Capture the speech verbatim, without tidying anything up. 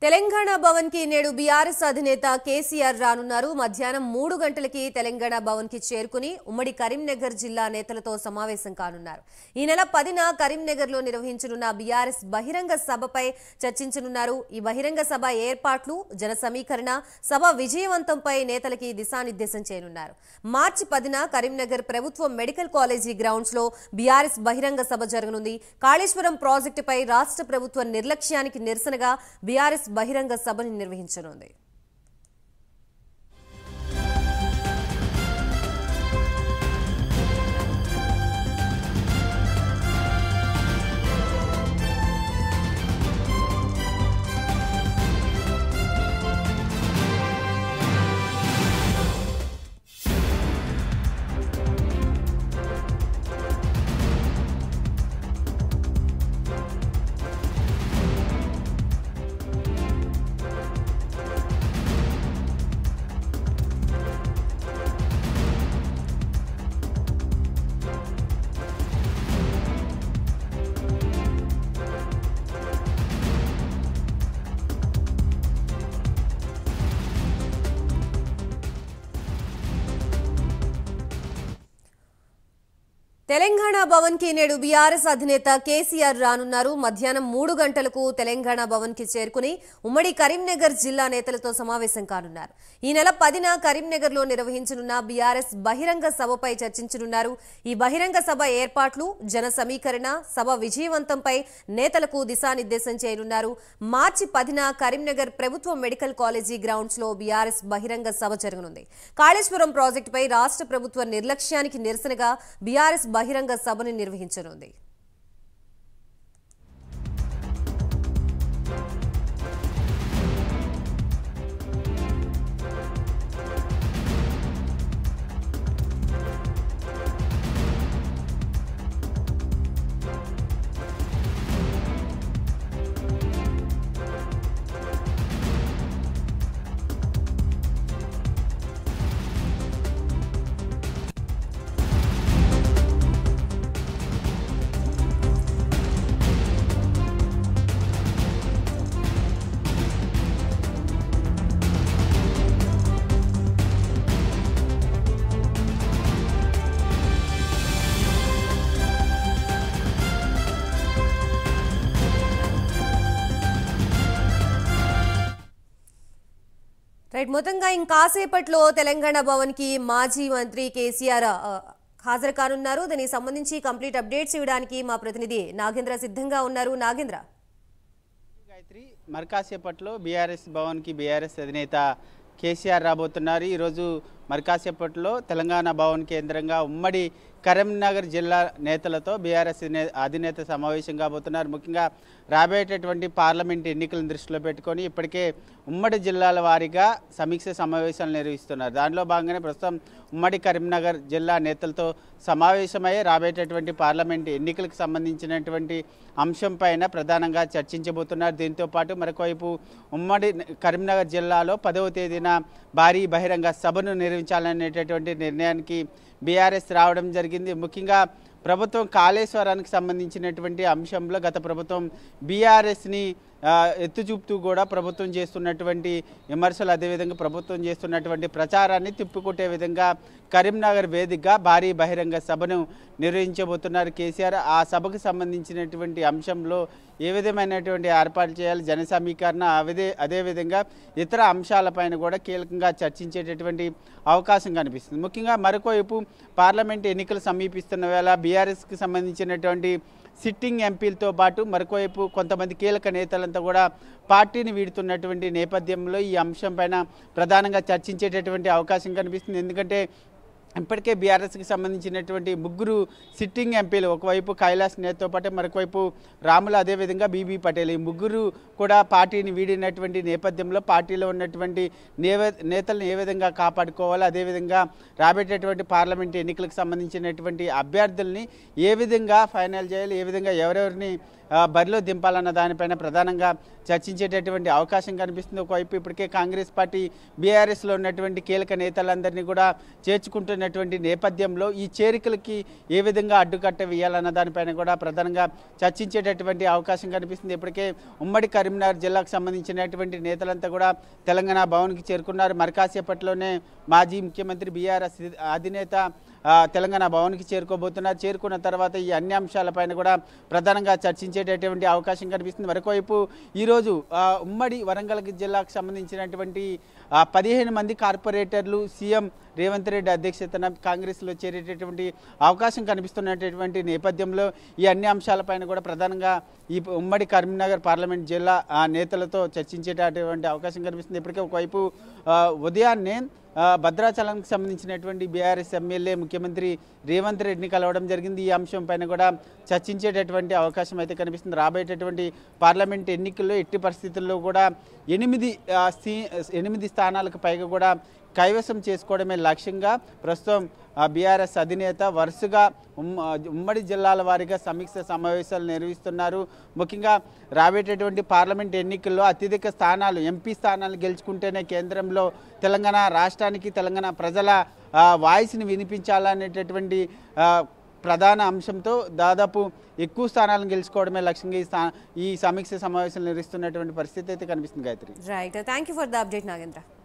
తెలంగాణ భవన్ కి నేడు బీఆర్ఎస్ అధినేత కేసీఆర్ రానున్నారు. మధ్యాహ్నం మూడు గంటలకి తెలంగాణ భవన్ కి చేరుకుని ఉమ్మడి కరీంనగర్ జిల్లా నేతలతో సమావేశం కానున్నారు. ఈ నెల పదిన కరీంనగర్ లో నిర్వహించనున్న బీఆర్ఎస్ బహిరంగ సభపై చర్చించనున్నారు. ఈ బహిరంగ సభ ఏర్పాట్లు, జన సమీకరణ, సభ విజయవంతంపై నేతలకి దిశానిర్దేశం చేయనున్నారు. మార్చి పదిన కరీంనగర్ ప్రభుత్వ మెడికల్ కాలేజీ గ్రౌండ్స్ లో బీఆర్ఎస్ బహిరంగ సభ జరగనుంది. కాళేశ్వరం ప్రాజెక్టుపై రాష్ట్ర ప్రభుత్వ నిర్లక్ష్యానికి నిరసనగా బీఆర్ఎస్ బహిరంగ సభను నిర్వహించనుంది. తెలంగాణ భవన్ కి నేడు బీఆర్ఎస్ అధినేత కేసీఆర్ రానున్నారు. మధ్యాహ్నం మూడు గంటలకు తెలంగాణ భవన్ కి చేరుకుని ఉమ్మడి కరీంనగర్ జిల్లా నేతలతో సమావేశం కానున్నారు. ఈ నెల పదిన కరీంనగర్ లో నిర్వహించనున్న బీఆర్ఎస్ బహిరంగ సభపై చర్చించనున్నారు. ఈ బహిరంగ సభ ఏర్పాట్లు, జన సమీకరణ, సభ విజయవంతంపై నేతలకు దిశానిర్దేశం చేయనున్నారు. మార్చి పదిన కరీంనగర్ ప్రభుత్వ మెడికల్ కాలేజీ గ్రౌండ్స్ లో బీఆర్ఎస్ బహిరంగ సభ జరగనుంది. కాళేశ్వరం ప్రాజెక్టుపై రాష్ట్ర ప్రభుత్వ నిర్లక్ష్యానికి నిరసనగా బీఆర్ఎస్ బహిరంగ సభను నిర్వహించనుంది. రైట్ మొత్తంగా ఇంకాసేపట్లో తెలంగాణ భవన్ కి మాజీ మంత్రి కేసీఆర్ హాజరు కానున్నారు. దానికి సంబంధించి కంప్లీట్ అప్డేట్స్ ఇవ్వడానికి మా ప్రతినిధి నాగేంద్ర సిద్ధంగా ఉన్నారు. నాగేంద్ర, గాయత్రి, మరికాసేపట్లో బీఆర్ఎస్ భవన్ కి బీఆర్ఎస్ అధినేత కేసీఆర్ రాబోతున్నారు. ఈరోజు మరికాసేపట్లో తెలంగాణ భవన్ కేంద్రంగా ఉమ్మడి కరీంనగర్ జిల్లా నేతలతో బీఆర్ఎస్ అధినేత సమావేశం కాబోతున్నారు. ముఖ్యంగా రాబోయేటటువంటి పార్లమెంట్ ఎన్నికలను దృష్టిలో పెట్టుకొని ఇప్పటికే ఉమ్మడి జిల్లాల వారీగా సమీక్ష సమావేశాలు నిర్వహిస్తున్నారు. దానిలో భాగంగానే ప్రస్తుతం ఉమ్మడి కరీంనగర్ జిల్లా నేతలతో సమావేశమై రాబోయేటటువంటి పార్లమెంట్ ఎన్నికలకు సంబంధించినటువంటి అంశం పైన ప్రధానంగా చర్చించబోతున్నారు. దీంతో పాటు మరొకవైపు ఉమ్మడి కరీంనగర్ జిల్లాలో పదవ తేదీన భారీ బహిరంగ సభను నిర్వహించాలనేటటువంటి నిర్ణయానికి బీఆర్ఎస్ రావడం జరిగింది. ముఖ్యంగా ప్రభుత్వం కాళేశ్వరానికి సంబంధించినటువంటి అంశంలో గత ప్రభుత్వం బీఆర్ఎస్ని ఎత్తు చూపుతూ కూడా ప్రభుత్వం చేస్తున్నటువంటి విమర్శలు, అదేవిధంగా ప్రభుత్వం చేస్తున్నటువంటి ప్రచారాన్ని తిప్పికొట్టే విధంగా కరీంనగర్ వేదికగా భారీ బహిరంగ సభను నిర్వహించబోతున్నారు కేసీఆర్. ఆ సభకు సంబంధించినటువంటి అంశంలో ఏ విధమైనటువంటి ఏర్పాటు చేయాలి, జన సమీకరణ, అదే అదేవిధంగా ఇతర అంశాలపైన కూడా కీలకంగా చర్చించేటటువంటి అవకాశం కనిపిస్తుంది. ముఖ్యంగా మరొకవైపు పార్లమెంట్ ఎన్నికలు సమీపిస్తున్న వేళ బీఆర్ఎస్కి సంబంధించినటువంటి సిట్టింగ్ ఎంపీలతో పాటు మరొకవైపు కొంతమంది కీలక నేతలంతా కూడా పార్టీని వీడుతున్నటువంటి నేపథ్యంలో ఈ అంశం పైన ప్రధానంగా చర్చించేటటువంటి అవకాశం కనిపిస్తుంది. ఎందుకంటే ఇప్పటికే బీఆర్ఎస్కి సంబంధించినటువంటి ముగ్గురు సిట్టింగ్ ఎంపీలు, ఒకవైపు కైలాస్ నేతతో పాటు మరొకవైపు రాములు, అదేవిధంగా బీబీ పటేల్, ఈ ముగ్గురు కూడా పార్టీని వీడినటువంటి నేపథ్యంలో పార్టీలో ఉన్నటువంటి నేతలను ఏ విధంగా కాపాడుకోవాలో, అదేవిధంగా రాబోయేటటువంటి పార్లమెంట్ ఎన్నికలకు సంబంధించినటువంటి అభ్యర్థుల్ని ఏ విధంగా ఫైనల్ చేయాలి, ఏ విధంగా ఎవరెవరిని బరిలో దింపాలన్న దానిపైన ప్రధానంగా చర్చించేటటువంటి అవకాశం కనిపిస్తుంది. ఒకవైపు ఇప్పటికే కాంగ్రెస్ పార్టీ బీఆర్ఎస్లో ఉన్నటువంటి కీలక నేతలందరినీ కూడా చేర్చుకుంటున్న జరుగుతున్నటువంటి నేపథ్యంలో ఈ చేరికలకి ఏ విధంగా అడ్డుకట్ట వేయాలన్న దానిపైన కూడా ప్రధానంగా చర్చించేటటువంటి అవకాశం కనిపిస్తుంది. ఇప్పటికే ఉమ్మడి కరీంనగర్ జిల్లాకు సంబంధించినటువంటి నేతలంతా కూడా తెలంగాణ భవన్కి చేరుకున్నారు. మరి కాసేపట్లోనే మాజీ ముఖ్యమంత్రి బీఆర్ఎస్ అధినేత తెలంగాణ భవన్కి చేరుకోబోతున్నారు. చేరుకున్న తర్వాత ఈ అన్ని అంశాలపైన కూడా ప్రధానంగా చర్చించేటటువంటి అవకాశం కనిపిస్తుంది. మరొకవైపు ఈరోజు ఉమ్మడి వరంగల్ జిల్లాకు సంబంధించినటువంటి పదిహేను మంది కార్పొరేటర్లు సీఎం రేవంత్ రెడ్డి అధ్యక్షతన కాంగ్రెస్లో చేరేటటువంటి అవకాశం కనిపిస్తున్నటువంటి నేపథ్యంలో ఈ అన్ని అంశాలపైన కూడా ప్రధానంగా ఈ ఉమ్మడి కరీంనగర్ పార్లమెంట్ జిల్లా నేతలతో చర్చించేటటువంటి అవకాశం కనిపిస్తుంది. ఇప్పటికే ఒకవైపు ఉదయాన్నే భద్రాచలంకి సంబంధించినటువంటి బీఆర్ఎస్ ఎమ్మెల్యే ముఖ్యమంత్రి రేవంత్ రెడ్డిని కలవడం జరిగింది. ఈ అంశం పైన కూడా చర్చించేటటువంటి అవకాశం అయితే కనిపిస్తుంది. రాబోయేటటువంటి పార్లమెంట్ ఎన్నికల్లో ఎట్టి పరిస్థితుల్లో కూడా ఎనిమిది ఎనిమిది స్థానాలకు పైగా కూడా కైవసం చేసుకోవడమే లక్ష్యంగా ప్రస్తుతం బీఆర్ఎస్ అధినేత వరుసగా ఉమ్మడి జిల్లాల వారీగా సమీక్ష సమావేశాలు నిర్వహిస్తున్నారు. ముఖ్యంగా రాబోయేటటువంటి పార్లమెంట్ ఎన్నికల్లో అత్యధిక స్థానాలు ఎంపీ స్థానాలు గెలుచుకుంటేనే కేంద్రంలో తెలంగాణ రాష్ట్రానికి తెలంగాణ ప్రజల వాయిస్ని వినిపించాలనేటటువంటి ప్రధాన అంశంతో దాదాపు ఎక్కువ స్థానాలను గెలుచుకోవడమే లక్ష్యంగా ఈ స్థా ఈ సమీక్ష సమావేశాలు నిర్వహిస్తున్నటువంటి పరిస్థితి అయితే కనిపిస్తుంది. Gayatri, right, thank you for the update Nagendra.